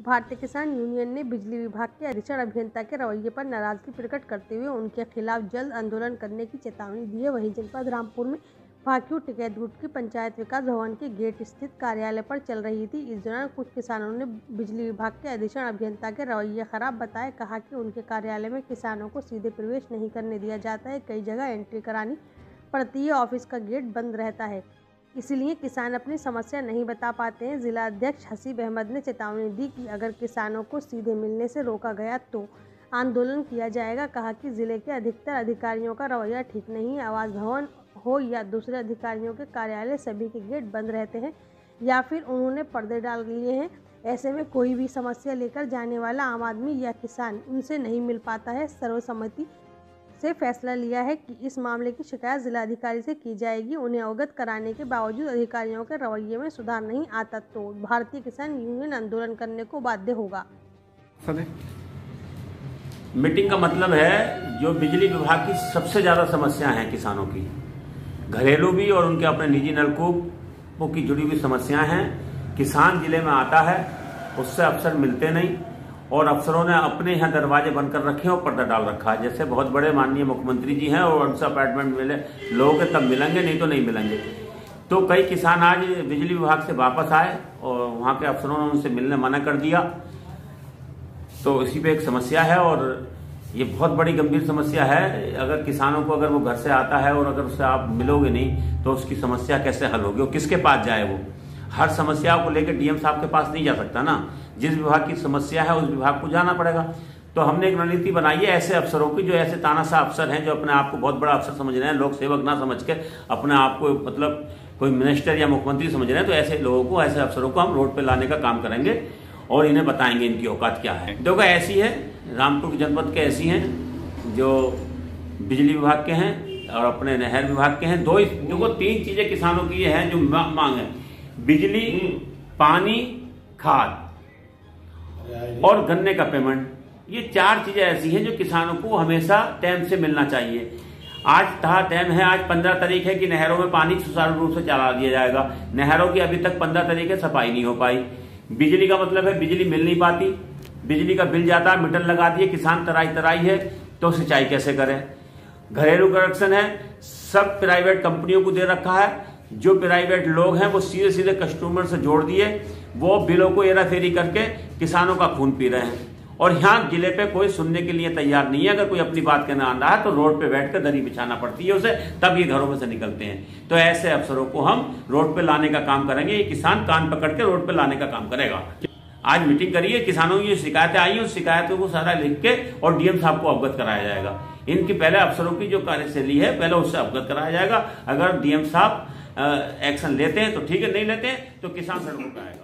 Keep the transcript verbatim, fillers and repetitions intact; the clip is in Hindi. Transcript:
भारतीय किसान यूनियन ने बिजली विभाग के अधीक्षण अभियंता के रवैये पर नाराजगी प्रकट करते हुए उनके खिलाफ जल्द आंदोलन करने की चेतावनी दी है। वहीं जनपद रामपुर में भाकियू टिकैत गुट की पंचायत विकास भवन के गेट स्थित कार्यालय पर चल रही थी। इस दौरान कुछ किसानों ने बिजली विभाग के अधीक्षण अभियंता के रवैये खराब बताए। कहा कि उनके कार्यालय में किसानों को सीधे प्रवेश नहीं करने दिया जाता है, कई जगह एंट्री करानी पड़ती है, ऑफिस का गेट बंद रहता है, इसलिए किसान अपनी समस्या नहीं बता पाते हैं। जिला अध्यक्ष हसीब अहमद ने चेतावनी दी कि अगर किसानों को सीधे मिलने से रोका गया तो आंदोलन किया जाएगा। कहा कि जिले के अधिकतर अधिकारियों का रवैया ठीक नहीं है। आवास भवन हो या दूसरे अधिकारियों के कार्यालय, सभी के गेट बंद रहते हैं या फिर उन्होंने पर्दे डाल लिए हैं। ऐसे में कोई भी समस्या लेकर जाने वाला आम आदमी या किसान उनसे नहीं मिल पाता है। सर्वसम्मति से फैसला लिया है कि इस मामले की शिकायत जिलाधिकारी से की जाएगी। उन्हें अवगत कराने के बावजूद अधिकारियों के रवैये में सुधार नहीं आता तो भारतीय किसान यूनियन आंदोलन करने को बाध्य होगा। मीटिंग का मतलब है जो बिजली विभाग की सबसे ज्यादा समस्या है किसानों की, घरेलू भी और उनके अपने निजी नलकूपों की जुड़ी हुई समस्याएं हैं। किसान जिले में आता है, उससे अफसर मिलते नहीं और अफसरों ने अपने यहाँ दरवाजे बंद कर रखे हैं और पर्दा डाल रखा है। जैसे बहुत बड़े माननीय मुख्यमंत्री जी हैं और उनसे अपॉइंटमेंट मिले लोगों के तब मिलेंगे, नहीं तो नहीं मिलेंगे। तो कई किसान आज बिजली विभाग से वापस आए और वहाँ के अफसरों ने उनसे मिलने मना कर दिया। तो इसी पे एक समस्या है और ये बहुत बड़ी गंभीर समस्या है। अगर किसानों को अगर वो घर से आता है और अगर उससे आप मिलोगे नहीं तो उसकी समस्या कैसे हल होगी, वो किसके पास जाए? वो हर समस्या को लेकर डीएम साहब के पास नहीं जा सकता ना। जिस विभाग की समस्या है उस विभाग को जाना पड़ेगा। तो हमने एक रणनीति बनाई है ऐसे अफसरों की जो ऐसे तानाशाह अफसर हैं, जो अपने आप को बहुत बड़ा अफसर समझ रहे हैं, लोक सेवक ना समझ के अपने आप को मतलब कोई मिनिस्टर या मुख्यमंत्री समझ रहे हैं। तो ऐसे लोगों को, ऐसे अफसरों को हम रोड पे लाने का काम करेंगे और इन्हें बताएंगे इनकी औकात क्या है। देखो ऐसी है, रामपुर जनपद के ऐसी हैं जो बिजली विभाग के हैं और अपने नहर विभाग के हैं। दो देखो तीन चीजें किसानों की हैं जो मांग है, बिजली, पानी, खाद और गन्ने का पेमेंट। ये चार चीजें ऐसी हैं जो किसानों को हमेशा टाइम से मिलना चाहिए। आज था टाइम है, आज पंद्रह तारीख है कि नहरों में पानी सुचारू रूप से चला दिया जाएगा। नहरों की अभी तक पंद्रह तारीख है सफाई नहीं हो पाई। बिजली का मतलब है बिजली मिल नहीं पाती, बिजली का बिल जाता है, मीटर लगा दिए, किसान तराई तराई है तो सिंचाई कैसे करें? घरेलू कनेक्शन है, सब प्राइवेट कंपनियों को दे रखा है। जो प्राइवेट लोग हैं वो सीधे सीधे कस्टमर से जोड़ दिए, वो बिलों को हेरा फेरी करके किसानों का खून पी रहे हैं। और यहाँ जिले पे कोई सुनने के लिए तैयार नहीं है। अगर कोई अपनी बात कहना आ रहा है तो रोड पे बैठकर दरी बिछाना पड़ती है उसे, तब ये घरों में से निकलते हैं। तो ऐसे अफसरों को हम रोड पे लाने का काम करेंगे। ये किसान कान पकड़ के रोड पे लाने का काम करेगा। आज मीटिंग करिए, किसानों की जो शिकायतें आई हैं उस शिकायतों को सारा लिख के और डीएम साहब को अवगत कराया जाएगा। इनकी पहले अफसरों की जो कार्यशैली है पहले उससे अवगत कराया जाएगा। अगर डीएम साहब एक्शन लेते हैं तो ठीक है, नहीं लेते हैं तो किसान सड़कों पर आएगा।